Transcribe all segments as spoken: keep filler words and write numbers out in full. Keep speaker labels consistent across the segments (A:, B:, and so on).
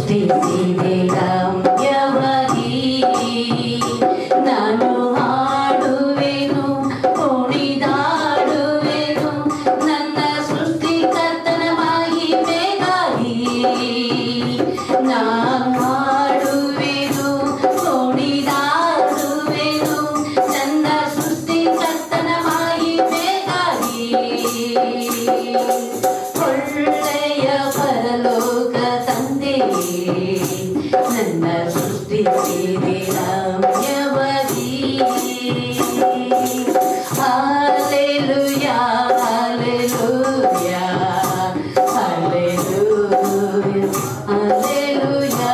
A: ಸೃಷ್ಟಿಸಿದೆ ರಮ್ಯವಾಗಿ ನಾನು ಹಾಡುವೆನು ಕುಣಿದಾಡುವೆನು ನನ್ನ ಸೃಷ್ಟಿಕರ್ತನ ಮಹಿಮೆಗಾಗಿ ನಾನು ಹಾಡುವೆನು ಕುಣಿದಾಡುವೆನು ನನ್ನ ಸೃಷ್ಟಿಕರ್ತನ ಮಹಿಮೆಗಾಗಿ ಒಳ್ಳೆಯ ಪರಲೋಕ ನನ್ನ ಸೃಷ್ಟಿಸಿದೆ ರಮ್ಯವಾಗಿ hallelujah hallelujah hallelujah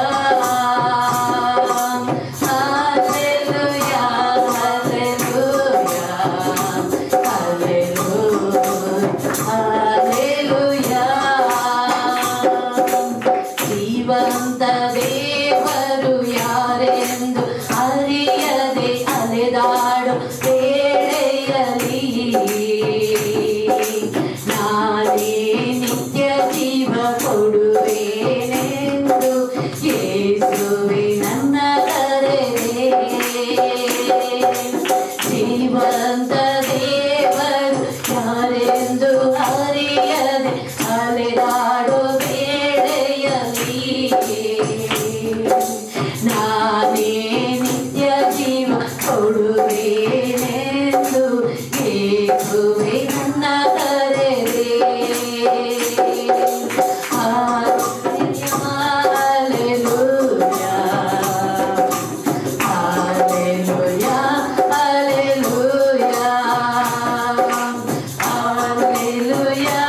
A: hallelujah hallelujah hallelujah ಜೀವಂತ ದೇವರು ಯಾರೆಂದು ಅರಿಯದೆ ಅಲೆದಾಡು ವೇಳೆಯಲ್ಲಿ ನಾನೇ ನಿತ್ಯ ಜೀವ ಕೊಡುವೇನೆಂದು ಯೇಸುವೆ ನನ್ನ ಕರೆದೆ ಜೀವಂತ ದೇವರು ಯಾರೆಂದು ಅರಿಯದೆ ಅಲೆದಾಡು ನಾನೇ ನಿತ್ಯ ಜೀವ ಕೊಡುವೇನೆಂದು ಯೇಸುವೆ ನನ್ನ ಕರೆದೆ hallelujah hallelujah hallelujah hallelujah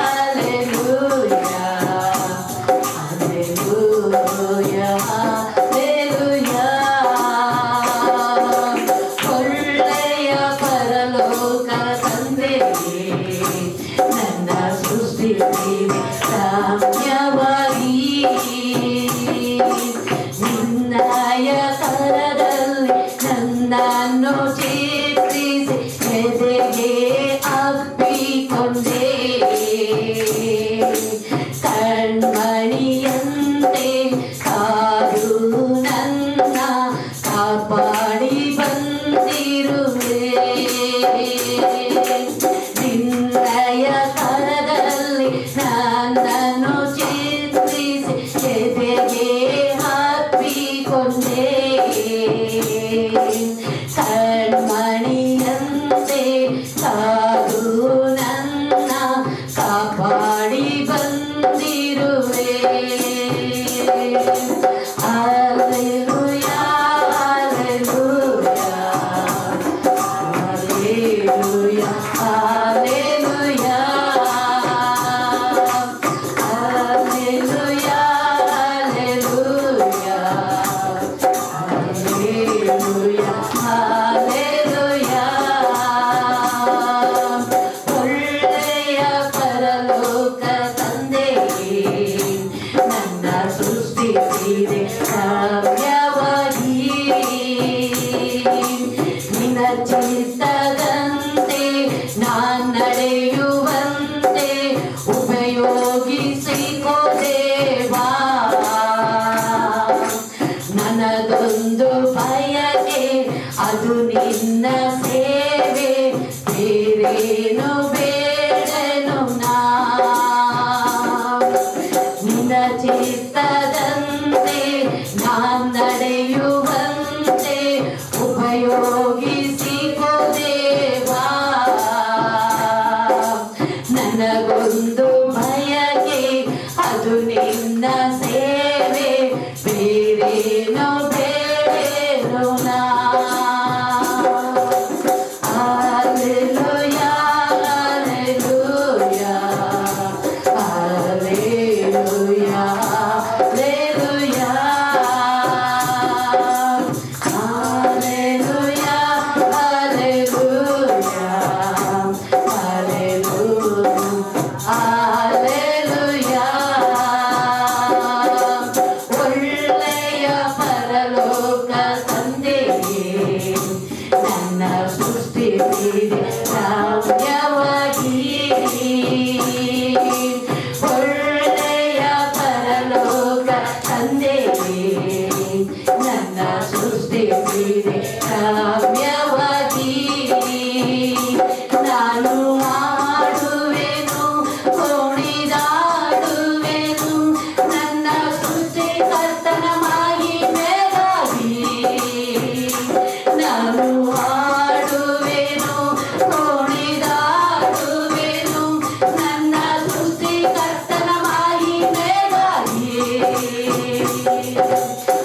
A: hallelujah hallelujah ಒಳ್ಳೆಯ ಪರಲೋಕ ತಂದೆಯೇ ನನ್ನ ಸೃಷ್ಟಿಸಿದೆ ರಮ್ಯವಾಗಿ ನಿನ್ನಯ ಕರದಲ್ಲಿ ನನ್ನನ್ನು ಚಿತ್ರಿಸಿ ಎದೆಗೆ ಅಪ್ಪಿಕೊಂಡೆ ಕಣ್ಮಣಿಯಂತೆ ಕಾದು ನನ್ನ ಕಾಪಾಡಿ ಬಂದಿರುವೆ ನಿನ್ನಯ ಕರದಲ್ಲಿ ನನ್ನನ್ನು ಚಿತ್ರಿಸಿ ಎದೆಗೆ ಹಾಕಿಕೊಂಡೆ ಕಣ್ಮಣಿಯಂತೆ ಕಾದು ನನ್ನ ಕಾಪಾಡಿ ಬಂದಿರುವೆ hallelujah hallelujah hallelujah hallelujah hallelujah hallelujah hallelujah hallelujah ಒಳ್ಳೆಯ ಪರಲೋಕ ತಂದೆಯೇ ನನ್ನ ಸೃಷ್ಟಿಸಿದೆ ರಮ್ಯವಾಗಿ ನಿನ್ನ ಚಿತ್ತದಂತೆ ನಾನು ನಡೆಯುವಂತೆ ಉಪಯೋಗಿಸಿಕೋ ದೇವಾ ನನ್ನದೊಂದು ಬಯಕೆ ಅದು ನಿನ್ನ ಸೇವೆ ಬೇರೇನು ಬೇಡನು ನಾ ನಿನ್ನ ಚಿತ್ತದಂತೆ ನಾನು ನಡೆಯುವಂತೆ ಉಪಯೋಗಿಸಿಕೋ ದೇವಾ ನನಗೊಂದು ಬಯಕೆ ಅದು ನಿನ್ನ ಸೇವೆ ಬೇರೇನು ಬೇಡೇನು ನಾ hallelujah hallelujah hallelujah hallelujah hallelujah hallelujah hallelujah ಒಳ್ಳೆಯ ಪರ ತಂದೆ ನನ್ನ ಸೃಷ್ಟಿಸಿದೆ ಕಾವ್ಯವಾಗಿ ನಾನು ಹಾಡುವೆನು ಕುಣಿದಾಡುವೆನು ನನ್ನ ಸೃಷ್ಟಿಕರ್ತನ ಮಹಿಮೆಗಾಗಿ ನಾನು ಹಾಡುವೆನು ಕುಣಿದಾಡುವೆನು ನನ್ನ ಸೃಷ್ಟಿಕರ್ತನ ಮಹಿಮೆಗಾಗಿ